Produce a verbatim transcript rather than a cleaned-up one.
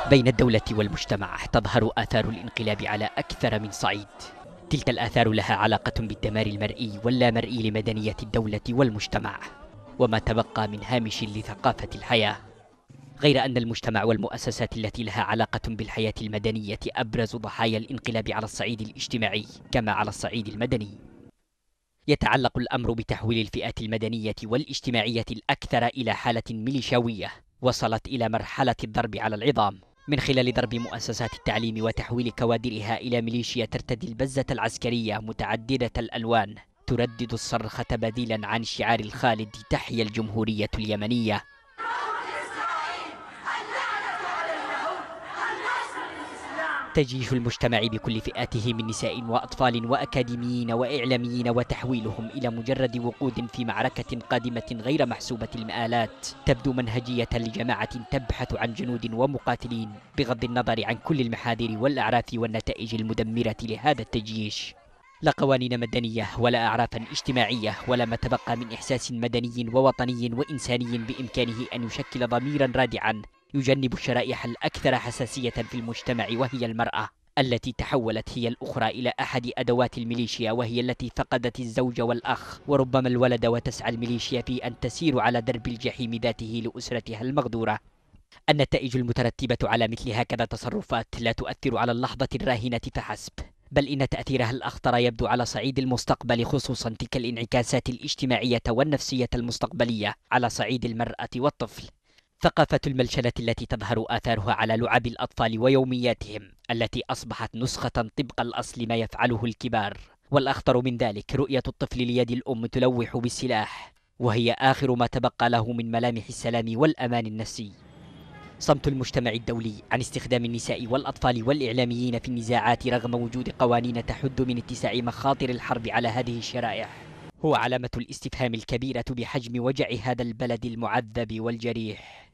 بين الدولة والمجتمع تظهر آثار الانقلاب على أكثر من صعيد. تلك الآثار لها علاقة بالدمار المرئي واللامرئي لمدنية الدولة والمجتمع، وما تبقى من هامش لثقافة الحياة. غير أن المجتمع والمؤسسات التي لها علاقة بالحياة المدنية أبرز ضحايا الانقلاب على الصعيد الاجتماعي كما على الصعيد المدني. يتعلق الأمر بتحويل الفئات المدنية والاجتماعية الأكثر إلى حالة ميليشياوية وصلت إلى مرحلة الضرب على العظام، من خلال ضرب مؤسسات التعليم وتحويل كوادرها إلى ميليشيا ترتدي البزة العسكرية متعددة الألوان تردد الصرخة بديلا عن شعار الخالد تحيا الجمهورية اليمنية. تجيش المجتمع بكل فئاته من نساء وأطفال وأكاديميين وإعلاميين وتحويلهم إلى مجرد وقود في معركة قادمة غير محسوبة المآلات، تبدو منهجية لجماعة تبحث عن جنود ومقاتلين بغض النظر عن كل المحاذير والأعراف والنتائج المدمرة لهذا التجيش. لا قوانين مدنية ولا أعرافا اجتماعية ولا ما تبقى من إحساس مدني ووطني وإنساني بإمكانه أن يشكل ضميرا رادعا يجنب الشرائح الأكثر حساسية في المجتمع، وهي المرأة التي تحولت هي الأخرى إلى أحد أدوات الميليشيا، وهي التي فقدت الزوج والأخ وربما الولد، وتسعى الميليشيا في أن تسير على درب الجحيم ذاته لأسرتها المغدورة. النتائج المترتبة على مثل هكذا تصرفات لا تؤثر على اللحظة الراهنة فحسب، بل إن تأثيرها الأخطر يبدو على صعيد المستقبل، خصوصا تلك الانعكاسات الاجتماعية والنفسية المستقبلية على صعيد المرأة والطفل. ثقافة الملشنة التي تظهر آثارها على لعب الأطفال ويومياتهم التي أصبحت نسخة طبق الأصل ما يفعله الكبار، والأخطر من ذلك رؤية الطفل ليد الأم تلوح بالسلاح وهي آخر ما تبقى له من ملامح السلام والأمان النفسي. صمت المجتمع الدولي عن استخدام النساء والأطفال والإعلاميين في النزاعات رغم وجود قوانين تحد من اتساع مخاطر الحرب على هذه الشرائح هو علامة الاستفهام الكبيرة بحجم وجع هذا البلد المعذب والجريح.